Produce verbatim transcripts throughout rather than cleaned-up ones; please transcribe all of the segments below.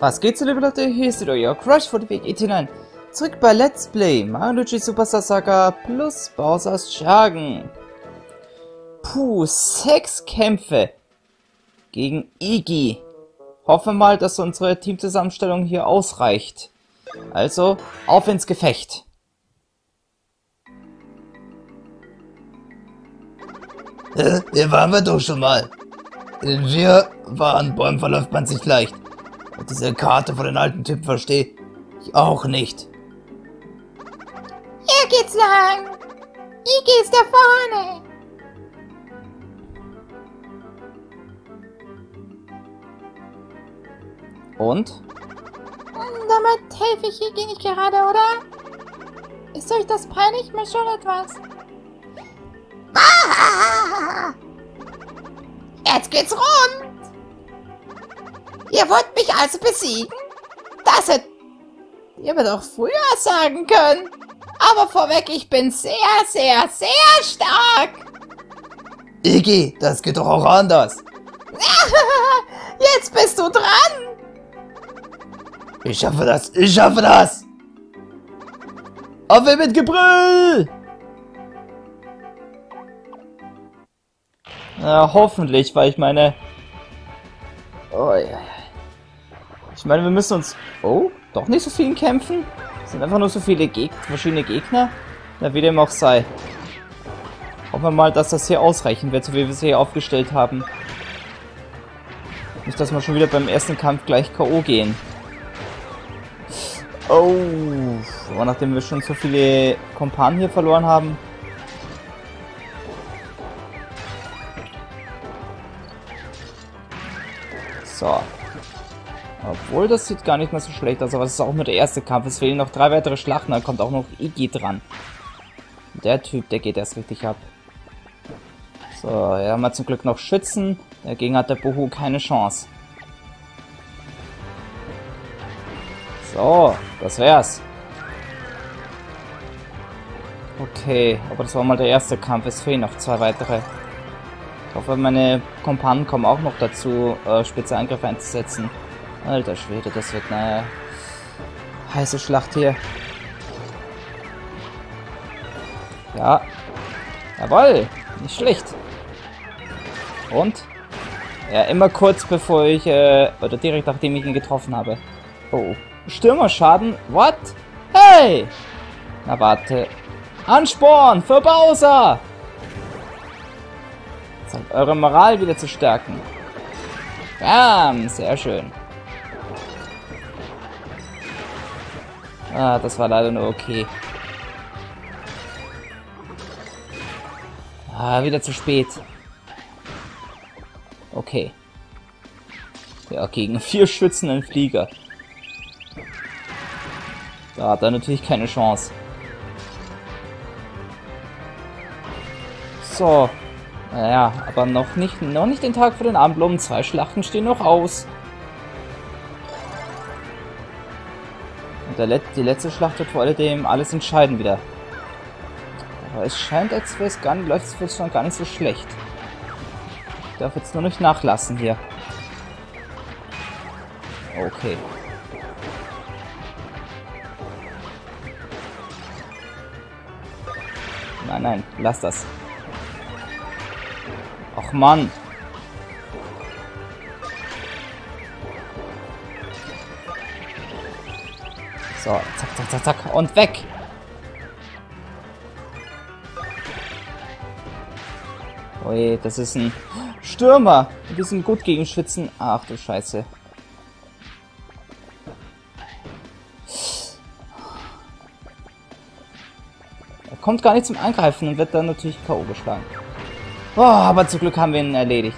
Was geht's, liebe Leute? Hier ist wieder euer Crush von Weg neun. Zurück bei Let's Play Mario Luigi Superstar Saga plus Bowser's Chargen. Puh, sechs Kämpfe gegen Iggy. Hoffen mal, dass unsere Teamzusammenstellung hier ausreicht. Also, auf ins Gefecht. Hä? Hier waren wir doch schon mal. In wir waren, Bäumen verläuft man sich leicht. Und diese Karte von den alten Typen verstehe ich auch nicht. Hier geht's lang. Iggy ist da vorne. Und? Damit helfe ich Iggy nicht gerade, oder? Ist euch das peinlich? Mir schon etwas. Ah! Jetzt geht's rund. Ihr wollt mich also besiegen? Das hättet ihr mir doch früher sagen können. Aber vorweg, ich bin sehr, sehr, sehr stark. Iggy, das geht doch auch anders. Jetzt bist du dran. Ich schaffe das, ich schaffe das. Auf mit Gebrüll! Ja, hoffentlich, weil ich meine... Oh, ja. Ich meine, wir müssen uns... Oh, doch nicht so viel kämpfen? Es sind einfach nur so viele Geg verschiedene Gegner? Na, wie dem auch sei. Hoffen wir mal, dass das hier ausreichen wird, so wie wir es hier aufgestellt haben. Nicht, dass wir schon wieder beim ersten Kampf gleich K O gehen. Oh, aber nachdem wir schon so viele Kumpanen hier verloren haben. So. Obwohl, das sieht gar nicht mehr so schlecht aus, aber es ist auch nur der erste Kampf. Es fehlen noch drei weitere Schlachten, dann kommt auch noch Iggy dran. Der Typ, der geht erst richtig ab. So, ja, haben wir zum Glück noch Schützen. Dagegen hat der Bohu keine Chance. So, das wär's. Okay, aber das war mal der erste Kampf. Es fehlen noch zwei weitere. Ich hoffe, meine Kumpanen kommen auch noch dazu, äh, Spezialangriffe einzusetzen. Alter Schwede, das wird eine heiße Schlacht hier. Ja. Jawohl, nicht schlecht. Und? Ja, immer kurz bevor ich, äh, oder direkt nachdem ich ihn getroffen habe. Oh. Stürmerschaden? What? Hey! Na warte. Ansporn für Bowser! Halt eure Moral wieder zu stärken. Bam! Sehr schön. Ah, das war leider nur okay. Ah, wieder zu spät. Okay. Ja, gegen vier Schützen ein Flieger. Da hat er natürlich keine Chance. So. Naja, aber noch nicht, noch nicht den Tag vor den Abendblumen. Zwei Schlachten stehen noch aus. Und der Let die letzte Schlacht wird vor allem alles entscheiden wieder. Aber es scheint, als wäre es gar nicht, läuft es schon gar nicht so schlecht. Ich darf jetzt nur nicht nachlassen hier. Okay. Nein, nein, lass das. Och Mann. So, zack, zack, zack, zack. Und weg. Ui, das ist ein Stürmer. Die sind gut gegen Schützen. Ach du Scheiße. Er kommt gar nicht zum Angreifen und wird dann natürlich K O geschlagen. Oh, aber zum Glück haben wir ihn erledigt.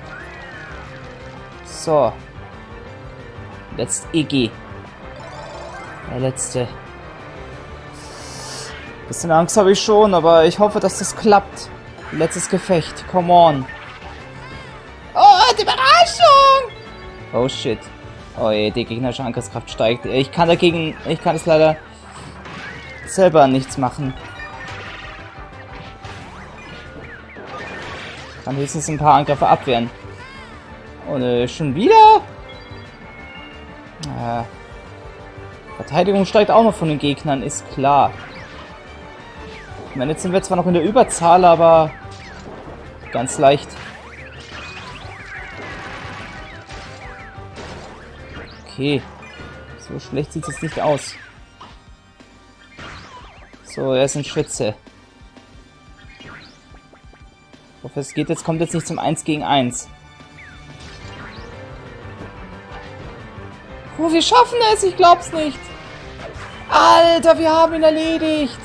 So. Jetzt Iggy. Der letzte. Bisschen Angst habe ich schon, aber ich hoffe, dass das klappt. Letztes Gefecht. Come on. Oh, die Überraschung! Oh shit. Oh je, die gegnerische Angriffskraft steigt. Ich kann dagegen. Ich kann es leider selber nichts machen. Kann höchstens ein paar Angriffe abwehren. Und äh, schon wieder? Äh, Verteidigung steigt auch noch von den Gegnern, ist klar. Ich meine, jetzt sind wir zwar noch in der Überzahl, aber ganz leicht. Okay. So schlecht sieht es nicht aus. So, er ist ein Schütze. Ich hoffe, es geht jetzt, kommt jetzt nicht zum eins gegen eins. Oh, wir schaffen es, ich glaub's nicht. Alter, wir haben ihn erledigt.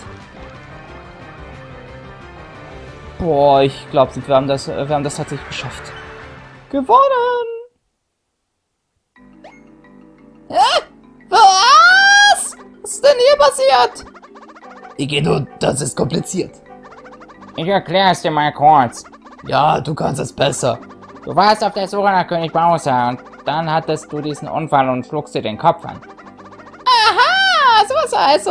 Boah, ich glaub's nicht, wir haben das, wir haben das tatsächlich geschafft. Gewonnen! Hä? Was? Was ist denn hier passiert? Igido, das ist kompliziert. Ich erklär's dir mal kurz. Ja, du kannst es besser. Du warst auf der Suche nach König Bowser und dann hattest du diesen Unfall und schluckst dir den Kopf an. Aha, sowas also.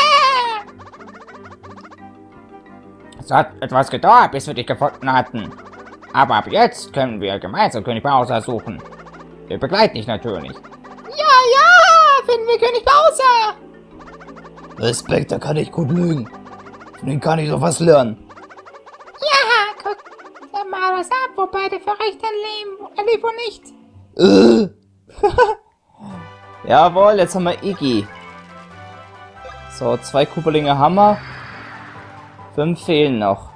Es hat etwas gedauert, bis wir dich gefunden hatten. Aber ab jetzt können wir gemeinsam König Bowser suchen. Wir begleiten dich natürlich. Ja, ja, finden wir König Bowser. Respekt, da kann ich gut lügen. Von ihm kann ich doch was lernen. Ja, guck dir mal was ab, wo beide für recht leben, er lebt wohl nicht. Äh. Jawohl, jetzt haben wir Iggy. So, zwei Kupelinge haben wir. Fünf fehlen noch.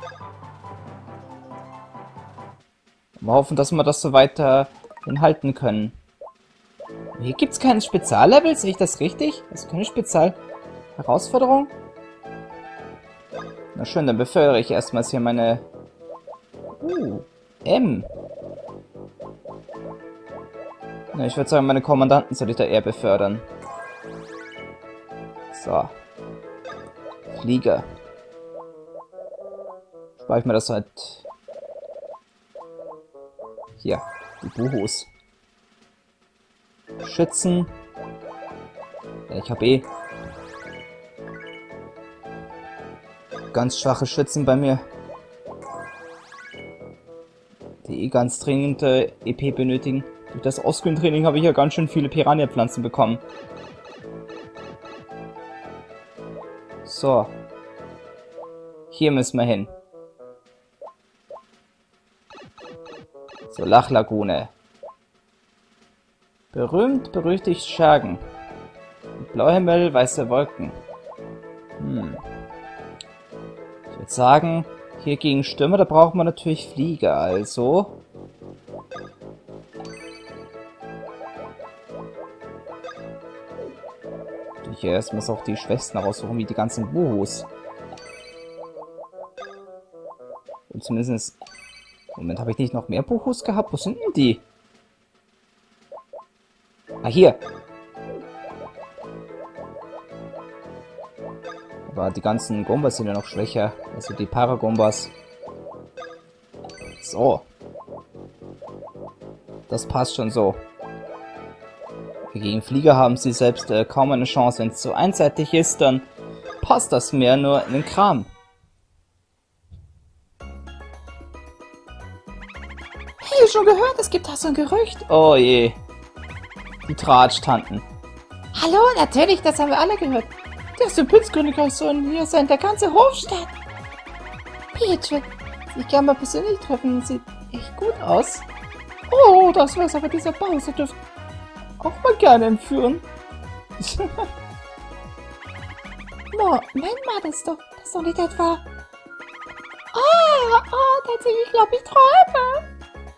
Wir hoffen, dass wir das so weiter halten können. Hier gibt es keine Speziallevel, sehe ich das richtig? Das ist keine Spezialherausforderung. Na schön, dann befördere ich erstmals hier meine... Uh, M. Na, ich würde sagen, meine Kommandanten soll ich da eher befördern. So. Flieger. Spare ich mir das halt... Hier, die Buhus. Schützen. Ja, ich habe eh ganz schwache Schützen bei mir, die eh ganz dringend äh, E P benötigen. Durch das Osculum-Training habe ich ja ganz schön viele Piranha-Pflanzen bekommen. So. Hier müssen wir hin. So, Lachlagune. Berühmt, berüchtigt Schergen. Blauhimmel, weiße Wolken. Hm. Ich würde sagen, hier gegen Stürme, da braucht man natürlich Flieger, also... Ich erstmal auch die Schwächsten raussuchen, wie die ganzen Buhus. Und zumindest... Moment, habe ich nicht noch mehr Buhus gehabt? Wo sind denn die? Ah, hier. Aber die ganzen Gombas sind ja noch schwächer. Also die Paragombas. So. Das passt schon so. Gegen Flieger haben sie selbst äh, kaum eine Chance. Wenn es so einseitig ist, dann passt das mehr nur in den Kram. Hey, schon gehört, es gibt da so ein Gerücht. Oh je. Die Tratschtanten. Hallo, natürlich, das haben wir alle gehört. Der Pilzkönigreich soll hier sein, der ganze Hofstadt. Peach will sich gerne mal persönlich treffen, sieht echt gut aus. Oh, das wär's, aber dieser Bowser dürfte auch mal gerne entführen. No, Moment mal, das ist doch, das ist doch nicht etwa... Ah, ah, tatsächlich, ich glaube, ich träume.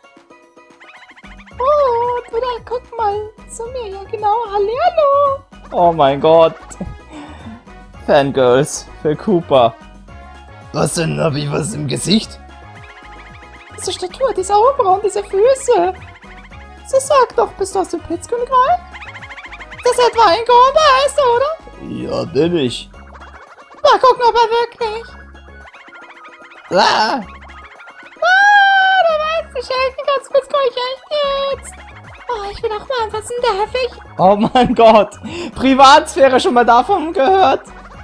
Oh, Bruder, guck mal zu mir, ja genau, hallihallo. Oh mein Gott. Fangirls für Koopa. Was denn? Hab ich was im Gesicht? Diese Statur, dieser Augenbrauen, diese Füße. So sag doch, bist du aus dem Pilzkönigreich? Das ist etwa ein Gomba heißt, oder? Ja, bin ich. Mal gucken, ob er wirklich. Ah! Ah, du weißt, du schenken kannst Pilzkönigreich echt jetzt. Oh, ich bin auch mal anfassen, darf ich? Oh mein Gott. Privatsphäre, schon mal davon gehört.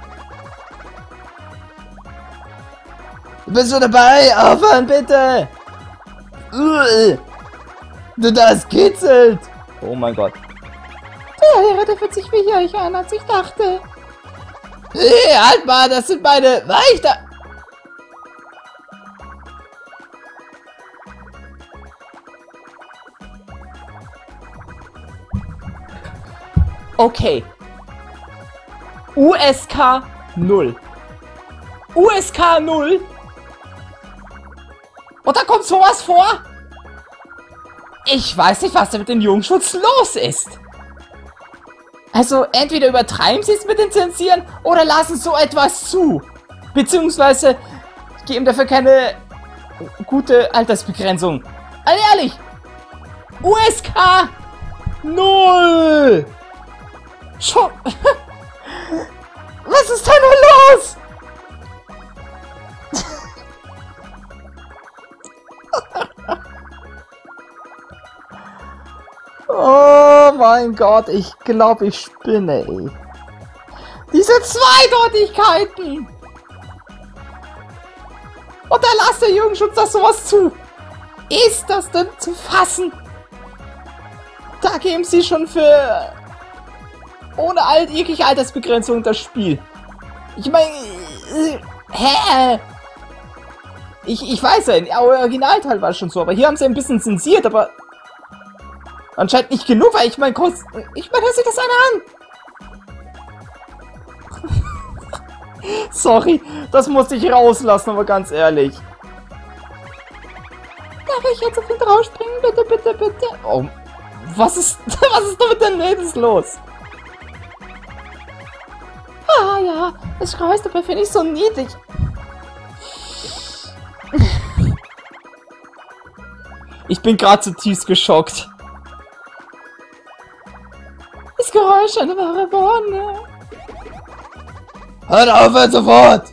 Bist du dabei? Aufhören, bitte. Uh, du, das kitzelt. Oh mein Gott. Du Verheiratet wird sich wie euch an, als ich dachte. Hey, halt mal, das sind meine Weichter. Okay. U S K null. U S K null. Und da kommt sowas vor? Ich weiß nicht, was da mit dem Jugendschutz los ist. Also, entweder übertreiben sie es mit dem Zensieren oder lassen so etwas zu. Beziehungsweise geben dafür keine gute Altersbegrenzung. Also ehrlich, U S K null. Schon. Was ist da nur los? Oh mein Gott, ich glaube, ich spinne, ey. Diese Zweideutigkeiten! Und da lasst der Jugendschutz das sowas zu. Ist das denn zu fassen? Da geben sie schon für ohne all jegliche Altersbegrenzung das Spiel. Ich meine, äh, hä? Ich, ich weiß ja, im Originalteil war es schon so, aber hier haben sie ein bisschen zensiert, aber anscheinend nicht genug, weil ich meine, kurz, ich meine, hör sich das einer an. Sorry, das musste ich rauslassen, aber ganz ehrlich. Darf ich jetzt auf ihn draufspringen? Bitte, bitte, bitte. Oh, was ist, was ist da mit den Mädels los? Ah ja, das schreist, aber finde ich so niedlich. Ich bin gerade zutiefst geschockt. Das Geräusch eine wahre Wonne. Hört auf, sofort!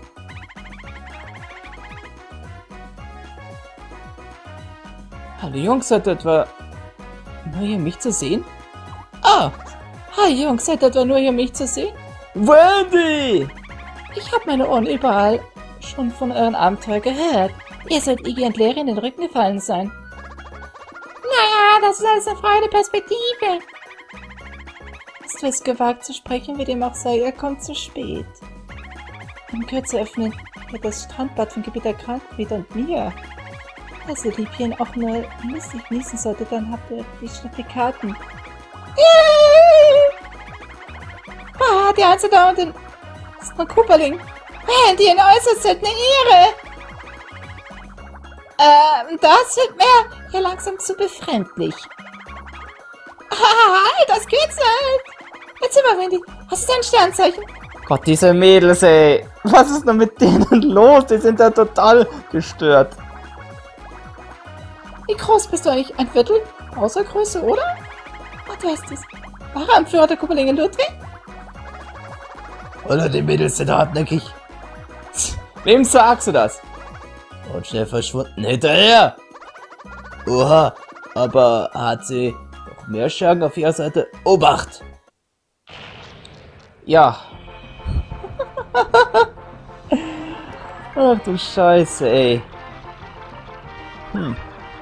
Hallo Jungs, seid ihr etwa nur hier mich zu sehen? Ah, hi Jungs, seid ihr etwa nur hier mich zu sehen? Wendy! Ich habe meine Ohren überall schon von euren Abenteuer gehört. Ihr sollt Iggy und Larry in den Rücken gefallen sein. Naja, das ist alles eine Frage der Perspektive. Hast du es gewagt zu sprechen, wie dem auch sei, er kommt zu spät. In Kürze öffnen wird das Strandbad von Gebieter Krankenwied und mir. Also Liebchen auch nur mistig niesen sollte, dann habt ihr die schlechte Karten. Ah, die Einzel da und den ist ein Cooperling. Wendy, ein äußerst seltene Ehre. Ähm, das wird mir hier langsam zu befremdlich. Ah, das kitzelt. Erzähl mal, Wendy, hast du dein Sternzeichen? Gott, diese Mädels, ey. Was ist denn mit denen los? Die sind ja total gestört. Wie groß bist du eigentlich? Ein Viertel? Außer Größe, oder? Ach, du hast es. Wahre Anführer der Kupperlinge Ludwig? Oder die Mädels sind hartnäckig. Wem sagst du das? Und schnell verschwunden hinterher. Oha, aber hat sie noch mehr Schergen auf ihrer Seite? Obacht! Ja. Ach du Scheiße, ey. Hm.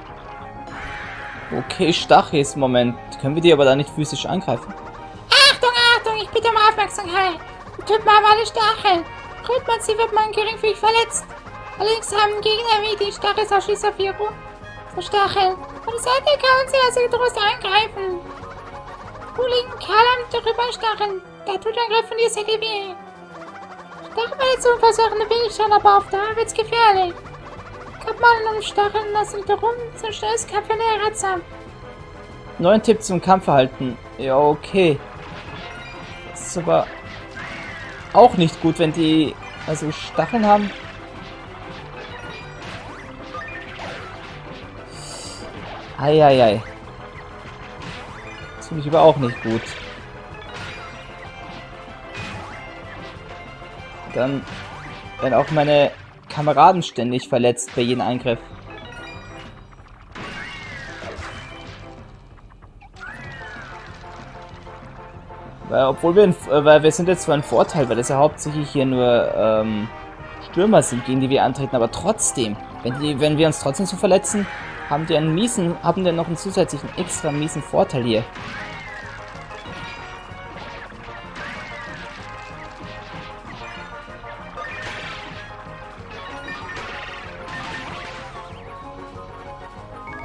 Okay, Stachis, Moment. Können wir die aber da nicht physisch angreifen? Achtung, Achtung, ich bitte um Aufmerksamkeit. Die Typen haben alle Stacheln. Rührt man sie, wird man geringfügig verletzt. Allerdings haben Gegner wie die Stachis aus Schisafiro so Stacheln. Von der Seite kann sie also getrost angreifen. Buligen Kalam darüber Stacheln. Der Todangriff von dir sehr weh. Stachelverletzungen versuchen bin ich schon, aber auf Dauer wird's gefährlich. Kommt mal um Stacheln lassen nicht herum, so schnell ist Kampf der ratsam. Neuen Tipp zum Kampfverhalten. Ja, okay. Das ist aber auch nicht gut, wenn die also Stacheln haben. Eieiei. Das finde ich aber auch nicht gut. Dann werden auch meine Kameraden ständig verletzt bei jedem Angriff. Weil, obwohl wir, in, äh, weil wir sind jetzt zwar ein Vorteil, weil das ja hauptsächlich hier nur ähm, Stürmer sind, gegen die wir antreten, aber trotzdem, wenn, die, wenn wir uns trotzdem so verletzen, haben die einen miesen, haben wir noch einen zusätzlichen extra miesen Vorteil hier.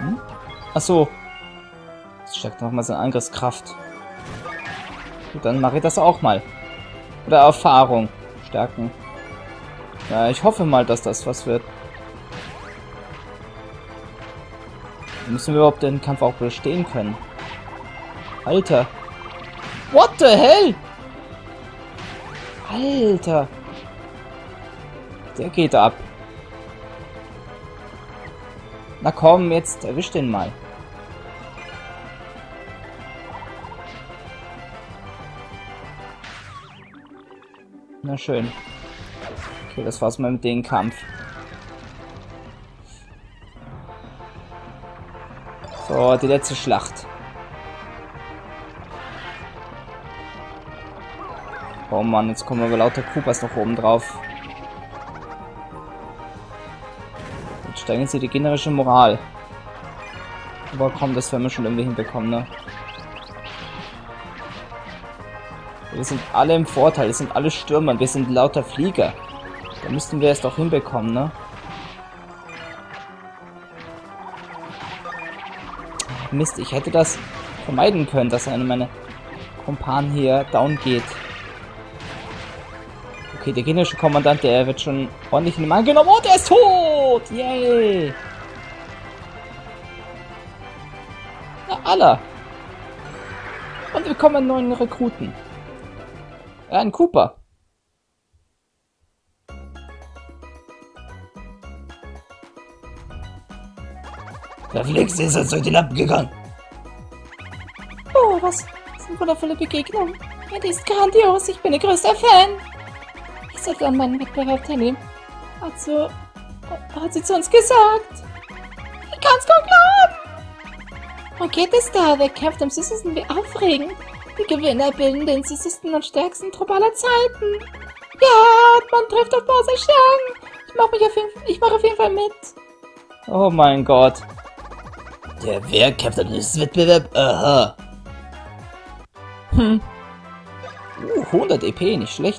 Hm? Achso. Das stärkt nochmal seine Angriffskraft. Gut, dann mache ich das auch mal. Oder Erfahrung stärken. Ja, ich hoffe mal, dass das was wird. Müssen wir überhaupt den Kampf auch bestehen können? Alter. What the hell? Alter. Der geht ab. Na komm, jetzt erwisch den mal. Na schön. Okay, das war's mal mit dem Kampf. So, die letzte Schlacht. Oh Mann, jetzt kommen aber lauter Koopas noch oben drauf. Jetzt steigen sie die generische Moral. Aber komm, das werden wir schon irgendwie hinbekommen, ne? Wir sind alle im Vorteil, wir sind alle Stürmer, wir sind lauter Flieger. Da müssten wir es doch hinbekommen, ne? Mist, ich hätte das vermeiden können, dass einer meiner Kumpanen hier down geht. Okay, der gegnerische Kommandant, der wird schon ordentlich in den Mann genommen. Und er ist tot! Yay! Na, Allah! Und wir bekommen einen neuen Rekruten. Ja, einen Cooper. Der Flix ist uns durch die Lappen gegangen. Oh, was ist eine wundervolle Begegnung. Ja, die ist grandios. Ich bin ihr größter Fan. Ich sollte an meinen Wettbewerb teilnehmen. Hat so... Hat sie zu uns gesagt. Ich kann's kaum glauben. Wo geht es da? Wer kämpft am süßesten? Wie aufregend. Die Gewinner bilden den süßesten und stärksten Trupp aller Zeiten. Ja, und man trifft auf Bowser Schergen. Ich mach mich auf jeden Fall, ich mach auf jeden Fall mit. Oh mein Gott. Der Wehrkämpfer des Wettbewerbs. Aha. Hm. Uh, hundert E P, nicht schlecht.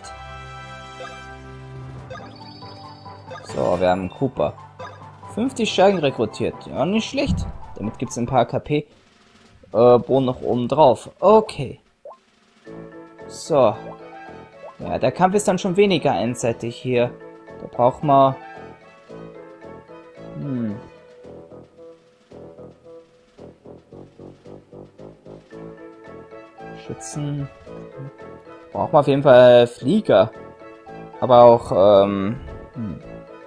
So, wir haben einen Cooper. fünfzig Schergen rekrutiert. Ja, nicht schlecht. Damit gibt es ein paar K P. Äh, Bohnen noch oben drauf. Okay. So. Ja, der Kampf ist dann schon weniger einseitig hier. Da braucht man... Hm. Schützen. Braucht man auf jeden Fall Flieger. Aber auch, ähm... Hm.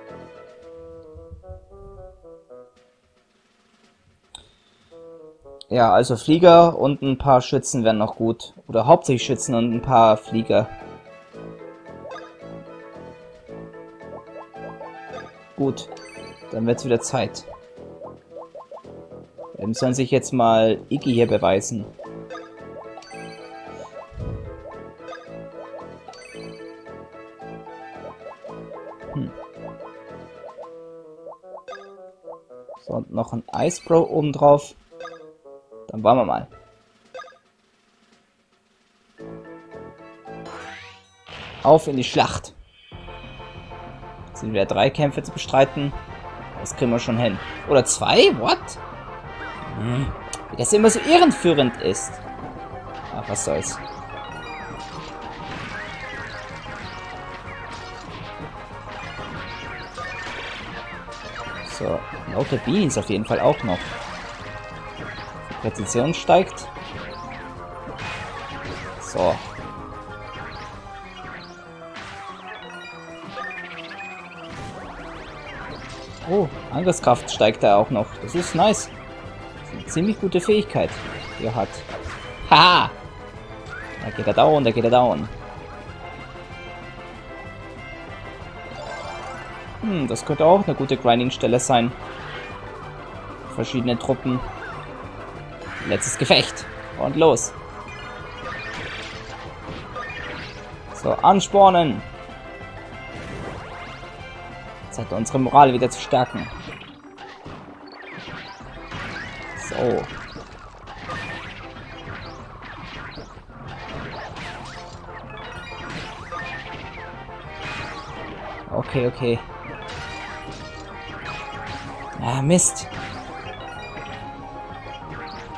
Ja, also Flieger und ein paar Schützen wären noch gut. Oder hauptsächlich Schützen und ein paar Flieger. Gut, dann wird's wieder Zeit. Dann sollen sich jetzt mal Iggy hier beweisen. Hm. So, und noch ein Ice Bro oben drauf. Dann wollen wir mal. Auf in die Schlacht. Jetzt sind wieder drei Kämpfe zu bestreiten. Das kriegen wir schon hin. Oder zwei? What? Hm. Wie das immer so ehrenführend ist. Ach, was soll's. So, lauter Beans auf jeden Fall auch noch. Präzision steigt. So. Oh, Angriffskraft steigt da auch noch. Das ist nice. Das ist eine ziemlich gute Fähigkeit, die er hat. Haha! Da geht er down, da geht er down. Hm, das könnte auch eine gute Grinding-Stelle sein. Verschiedene Truppen. Letztes Gefecht. Und los. So, anspornen. Zeit, unsere Moral wieder zu stärken. So. Okay, okay. Ah, Mist.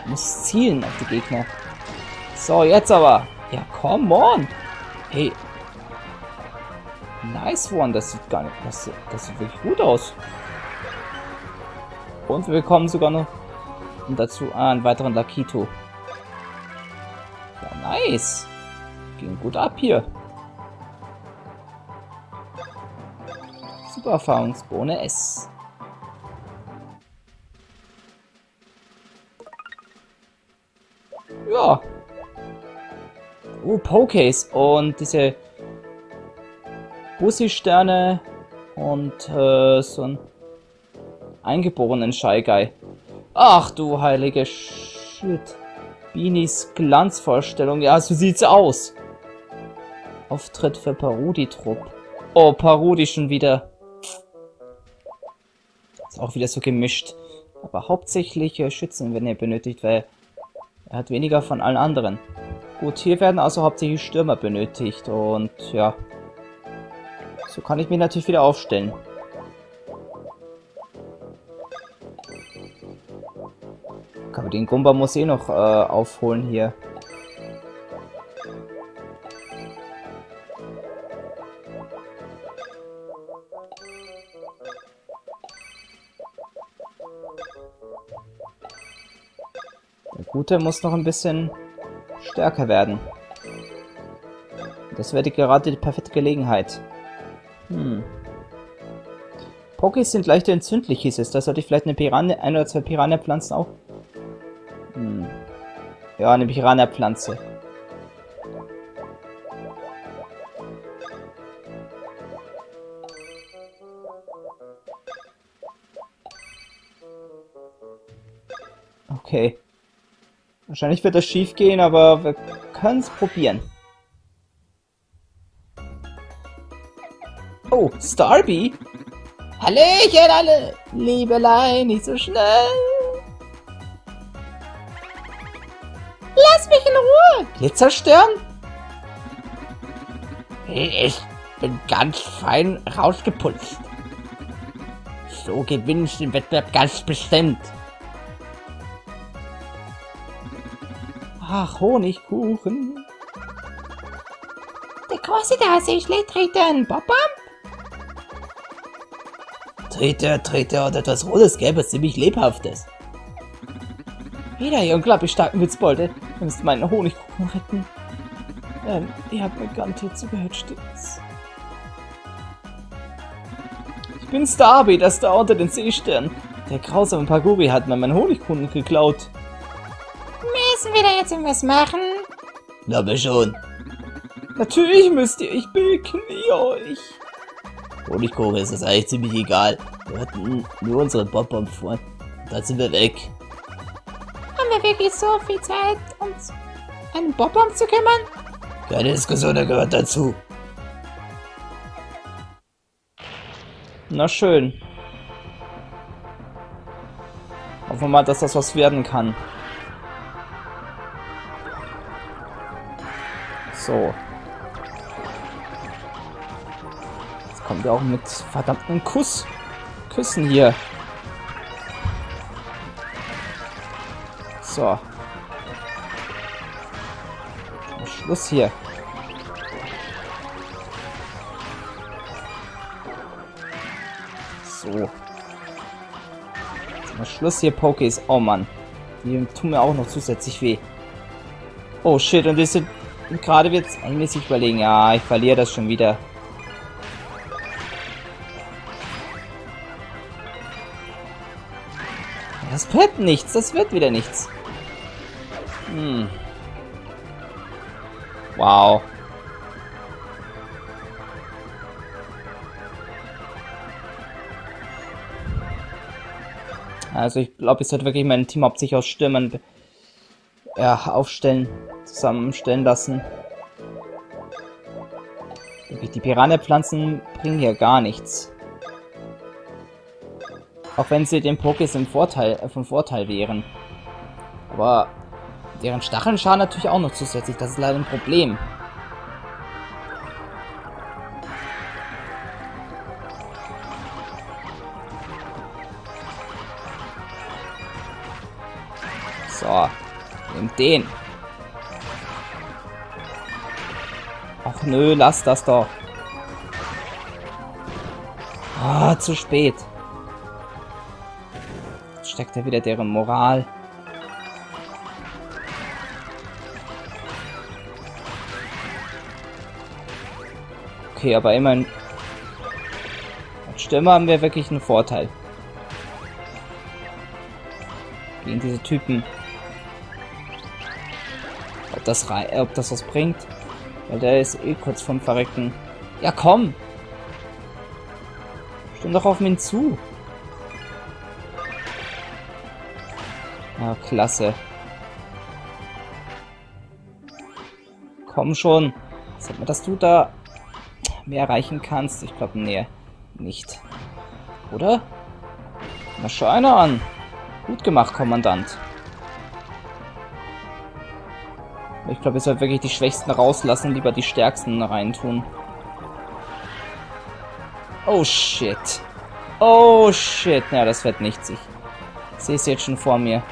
Ich muss zielen auf die Gegner. So, jetzt aber. Ja, come on. Hey. Nice one. Das sieht gar nicht... Das, das sieht wirklich gut aus. Und wir bekommen sogar noch... Und dazu ah, einen weiteren Lakito. Ja, nice. Ging gut ab hier. Super Erfahrungsbohne S. Ja. Oh, Pokés. Und diese Bussi-Sterne und äh, so ein eingeborenen Shy Guy. Ach du heilige Shit. Beanies Glanzvorstellung. Ja, so sieht's aus. Auftritt für Parodi-Trupp. Oh, Parodi schon wieder. Ist auch wieder so gemischt. Aber hauptsächlich äh, Schützen werden hier benötigt, weil er hat weniger von allen anderen. Gut, hier werden also hauptsächlich Stürmer benötigt. Und ja. So kann ich mich natürlich wieder aufstellen. Aber den Gumba muss eh noch äh, aufholen hier. Der Gute muss noch ein bisschen stärker werden. Das wäre gerade die perfekte Gelegenheit. Hm. Pokés sind leicht entzündlich, hieß es. Da sollte ich vielleicht eine Piranha, ein oder zwei Piranha-Pflanzen auch... Hm. Ja, eine Piranha-Pflanze. Okay. Wahrscheinlich wird das schief gehen, aber wir können es probieren. Oh, Starby? Hallöchen alle! Liebelein, nicht so schnell! Lass mich in Ruhe! Glitzerstern? Ich bin ganz fein rausgeputzt. So gewinne ich den Wettbewerb ganz bestimmt. Ach, Honigkuchen. Der große Nase schlägt Treten. Bop-Bop? Treter, Treter und etwas Rotes, Gelbes, ziemlich Lebhaftes. Wieder ihr unglaublich starken Witzbolde. Ihr müsst meinen Honigkuchen retten. Ähm, ihr habt mir garantiert zugehört, stimmt's? Ich bin Starby, das da unter den Seesternen. Der grausame Paguri hat mir meinen Honigkuchen geklaut. Müssen wir da jetzt irgendwas machen? Glaube schon. Natürlich müsst ihr, ich beknie euch. Honigkuchen ist das eigentlich ziemlich egal. Wir hatten nur unsere Bob-Bomb vor. Dann sind wir weg. Haben wir wirklich so viel Zeit, uns einen Bob-Bomb zu kümmern? Keine Diskussion, der gehört dazu. Na schön. Hoffen wir mal, dass das was werden kann. So. Jetzt kommt er auch mit verdammten Kuss. Küssen hier. So. Schluss hier. So. Jetzt mal Schluss hier, Pokés. Oh Mann. Die tun mir auch noch zusätzlich weh. Oh shit, und diese gerade wird's eigentlich sich überlegen. Ja, ich verliere das schon wieder. Das wird nichts, das wird wieder nichts. Hm. Wow. Also ich glaube, ich sollte wirklich mein Team hauptsächlich aus Stürmern ja, aufstellen, zusammenstellen lassen. Die Piranha-Pflanzen bringen hier gar nichts. Auch wenn sie den Pokés im Vorteil, äh, vom Vorteil wären. Aber deren Stacheln schaden natürlich auch noch zusätzlich. Das ist leider ein Problem. So. Nimm den. Ach nö, lass das doch. Ah, zu spät. Jetzt steckt er wieder deren Moral. Okay, aber immerhin... Als Stürmer haben wir wirklich einen Vorteil. Gegen diese Typen. Ob das, rei ob das was bringt? Weil der ist eh kurz vorm Verrecken. Ja, komm! Stimm doch auf ihn zu. Ja, klasse. Komm schon. Sag mal, dass du da mehr erreichen kannst. Ich glaube, nee, nicht. Oder? Na, schau einer an. Gut gemacht, Kommandant. Ich glaube, ich soll wirklich die Schwächsten rauslassen und lieber die Stärksten reintun. Oh, shit. Oh, shit. Na, das wird nichts. Ich sehe es jetzt schon vor mir.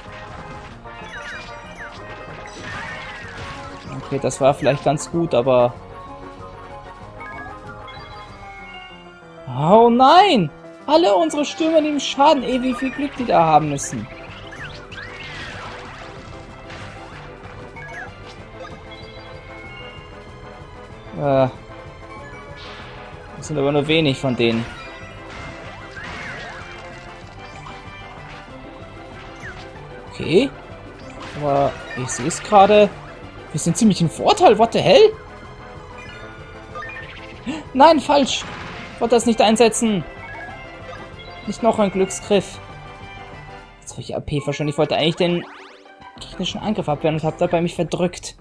Okay, das war vielleicht ganz gut, aber... Oh nein! Alle unsere Stürmer nehmen Schaden. Ey, wie viel Glück die da haben müssen. Äh... Das sind aber nur wenig von denen. Okay. Aber ich sehe es gerade. Wir sind ziemlich im Vorteil. What the hell? Nein, falsch. Ich wollte das nicht einsetzen. Nicht noch ein Glücksgriff. Jetzt habe ich A P verschwunden. Ich wollte eigentlich den gegnerischen Angriff abwehren und habe dabei mich verdrückt.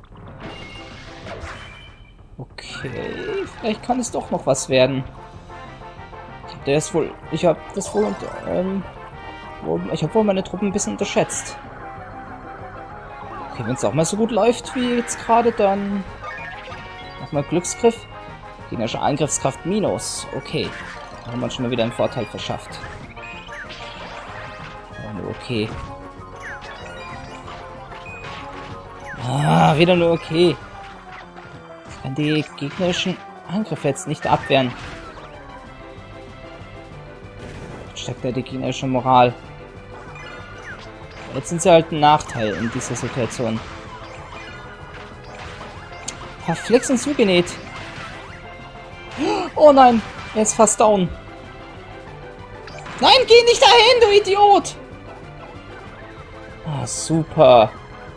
Okay, vielleicht kann es doch noch was werden. Der ist wohl, ich habe das wohl, ähm, wohl, ich habe wohl meine Truppen ein bisschen unterschätzt. Okay, wenn es auch mal so gut läuft wie jetzt gerade, dann nochmal Glücksgriff. Gegnerische Angriffskraft minus. Okay, da haben wir uns schon mal wieder einen Vorteil verschafft. Aber nur okay. Ah, wieder nur okay. Ich kann die gegnerischen Angriffe jetzt nicht abwehren. Steckt ja die gegnerische Moral. Jetzt sind sie halt ein Nachteil in dieser Situation. Verflixt und zugenäht. Oh nein, er ist fast down. Nein, geh nicht dahin, du Idiot! Ah, super.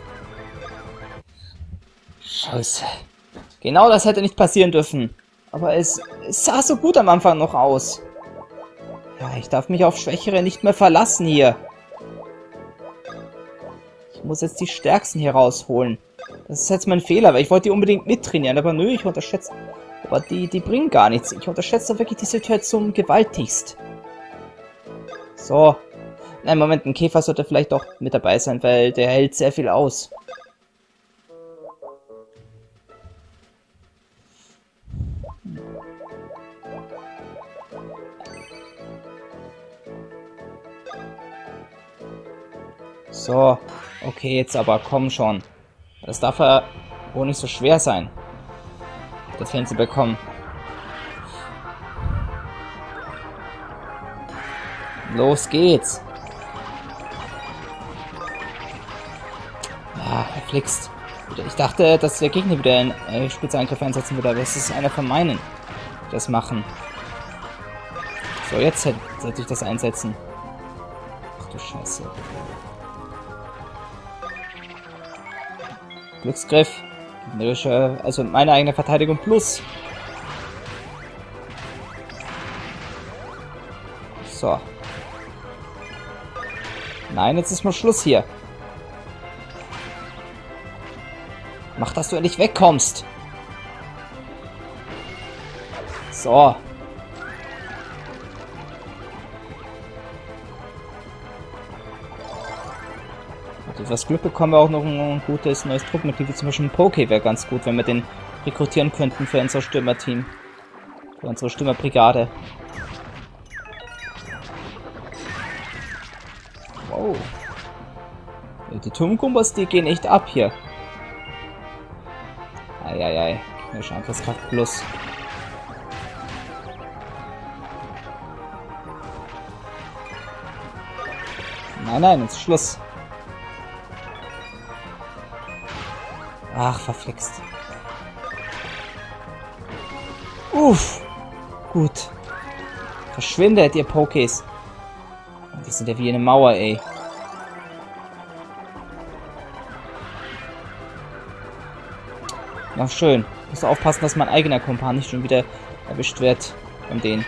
Scheiße. Genau das hätte nicht passieren dürfen. Aber es, es sah so gut am Anfang noch aus. Ja, ich darf mich auf Schwächere nicht mehr verlassen hier. Ich muss jetzt die Stärksten hier rausholen. Das ist jetzt mein Fehler, weil ich wollte die unbedingt mittrainieren. Aber nö, ich unterschätze... Aber die, die bringen gar nichts. Ich unterschätze wirklich die Situation gewaltigst. So. Nein, Moment, ein Käfer sollte vielleicht doch mit dabei sein, weil der hält sehr viel aus. So, okay, jetzt aber komm schon. Das darf ja wohl nicht so schwer sein, das hinzubekommen. Los geht's. Ah, verflixt. Ich dachte, dass der Gegner wieder einen äh, Spitzangriff einsetzen würde, aber es ist einer von meinen, die das machen. So, jetzt sollte ich das einsetzen. Ach du Scheiße. Glücksgriff. Also meine eigene Verteidigung plus. So. Nein, jetzt ist mal Schluss hier. Mach, dass du endlich wegkommst. So. Mit etwas Glück bekommen wir auch noch ein gutes neues Truppenmitglied, wie zum Beispiel ein Poké wäre ganz gut, wenn wir den rekrutieren könnten für unser Stürmerteam. Für unsere Stürmerbrigade. Wow. Die Turmgumbas, die gehen echt ab hier. Eieiei. Gegnerische Angriffskraft plus. Nein, nein, jetzt ist Schluss. Ach, verflixt. Uff. Gut. Verschwindet, ihr Pokés. Die sind ja wie eine Mauer, ey. Na schön. Muss aufpassen, dass mein eigener Kumpan nicht schon wieder erwischt wird von denen.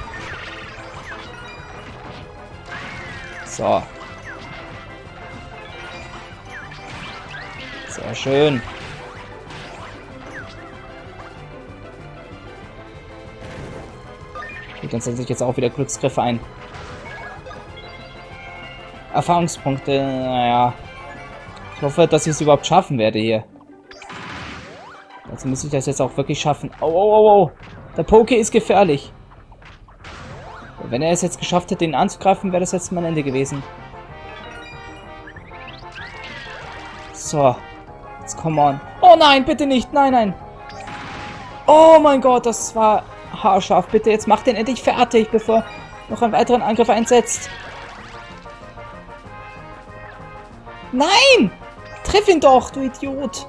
So. Sehr schön. Gut, dann setze ich jetzt auch wieder Glücksgriffe ein. Erfahrungspunkte, naja. Ich hoffe, dass ich es überhaupt schaffen werde hier. Also muss ich das jetzt auch wirklich schaffen. Oh, oh, oh, oh. Der Poké ist gefährlich. Wenn er es jetzt geschafft hätte, ihn anzugreifen, wäre das jetzt mein Ende gewesen. So. Jetzt come on. Oh nein, bitte nicht. Nein, nein. Oh mein Gott, das war haarscharf. Bitte, jetzt mach den endlich fertig, bevor noch einen weiteren Angriff einsetzt. Nein! Triff ihn doch, du Idiot.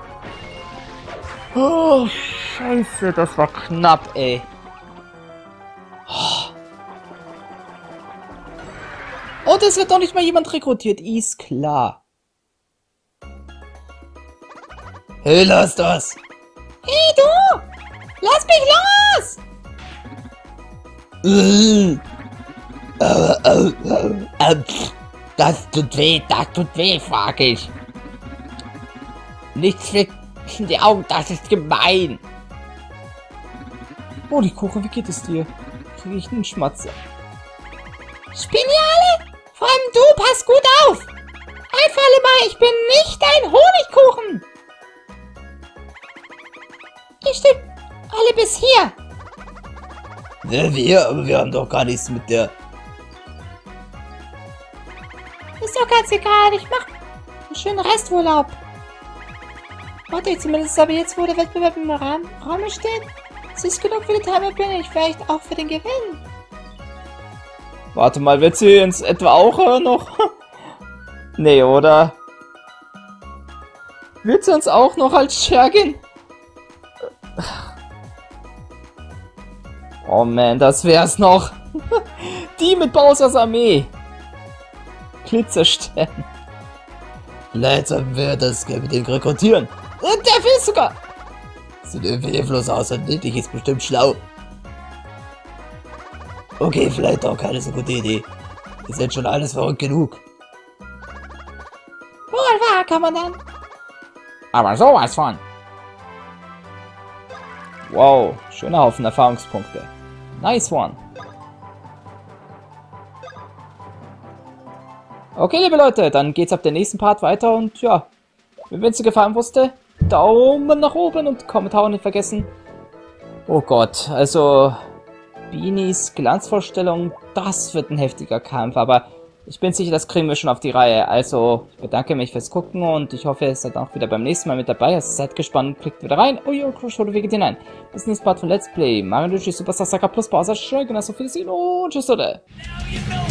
Oh, scheiße, das war knapp, ey. Und es wird doch nicht mal jemand rekrutiert, ist klar. Hey, lass das! Hey, du! Lass mich los! Äh, au, au, au, au. Das tut weh, das tut weh, frag ich. Nichts für die Augen, das ist gemein. Oh, die Kuchen, wie geht es dir? Kriege ich einen Schmatzer? Spinale? Vor allem du, pass gut auf! Einfach alle mal, ich bin nicht dein Honigkuchen! Ihr steht alle bis hier! Ja, wir, aber wir haben doch gar nichts mit der... Ist doch ganz egal, ich mach einen schönen Resturlaub. Warte ich zumindest, aber jetzt, wo der Wettbewerb im Raum, Raum steht, süß genug für die Time bin ich vielleicht auch für den Gewinn. Warte mal, wird sie uns etwa auch äh, noch... Nee, oder? Wird sie uns auch noch als Schergin? Oh man, das wär's noch. Die mit Bowsers Armee. Glitzerstern. Vielleicht sollten wir das mit den rekrutieren. Und der will sogar... Sieht irgendwie hilflos aus und niedlich ist bestimmt schlau. Okay, vielleicht auch keine so gute Idee. Wir sind schon alles verrückt genug. Wohl wahr, Kommandant. Aber sowas von. Wow, schöner Haufen Erfahrungspunkte. Nice one. Okay, liebe Leute, dann geht's ab dem nächsten Part weiter und ja, wenn es dir gefallen wusste, Daumen nach oben und Kommentare nicht vergessen. Oh Gott, also Beanies Glanzvorstellung, das wird ein heftiger Kampf, aber ich bin sicher, das kriegen wir schon auf die Reihe. Also, ich bedanke mich fürs Gucken und ich hoffe, ihr seid auch wieder beim nächsten Mal mit dabei. Also seid gespannt, klickt wieder rein. Oh ja, Crush oder Veget hinein. Bis zum nächsten Part von Let's Play. Mario Luigi Superstar Saga plus Bowser Shogun. Also, viel Sinn und tschüss, oder?